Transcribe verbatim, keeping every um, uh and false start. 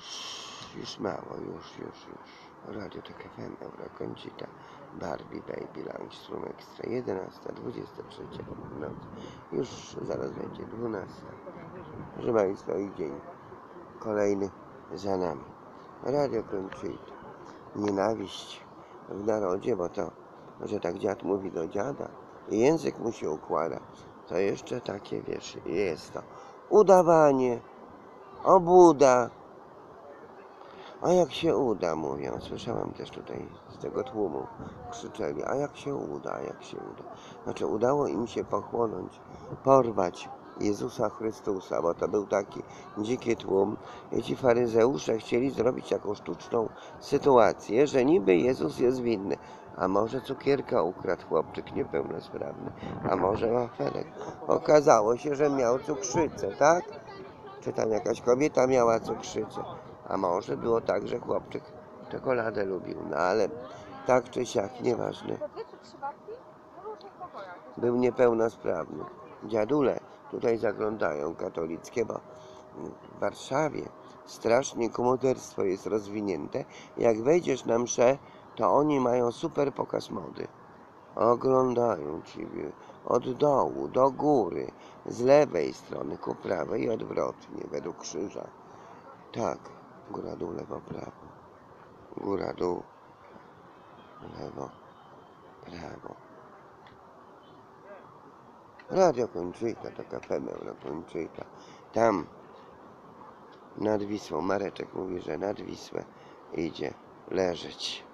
już mało, już, już, już. Radio Tok F M, Eurokoncita, Barbie, Baby, Langstrom Extra, jedenasta, dwudziesta trzecia w nocy. Już zaraz będzie dwunasta. Proszę Państwa, i dzień kolejny za nami. Radio Concita. Nienawiść w narodzie, bo to, że tak dziad mówi do dziada i język mu się układa, to jeszcze takie, wiesz, jest to udawanie, obłuda. A jak się uda, mówią, słyszałam też tutaj z tego tłumu, krzyczeli, a jak się uda, a jak się uda. Znaczy udało im się pochłonąć, porwać Jezusa Chrystusa, bo to był taki dziki tłum i ci faryzeusze chcieli zrobić taką sztuczną sytuację, że niby Jezus jest winny, a może cukierka ukradł chłopczyk niepełnosprawny, a może wafelek. Okazało się, że miał cukrzycę, tak? Czy tam jakaś kobieta miała cukrzycę. A może było tak, że chłopczyk czekoladę lubił, no ale tak czy siak, nieważne. Był niepełnosprawny. Dziadule tutaj zaglądają katolickie, bo w Warszawie strasznie komoterstwo jest rozwinięte. Jak wejdziesz na mszę, to oni mają super pokaz mody. Oglądają ciebie od dołu do góry, z lewej strony ku prawej i odwrotnie, według krzyża. Tak, góra, dół, lewo, prawo. Góra, dół, lewo, prawo. Radio Concita, taka F M, Eurokoncita. Tam nad Wisłą, Mareczek mówi, że nad Wisłę idzie leżeć.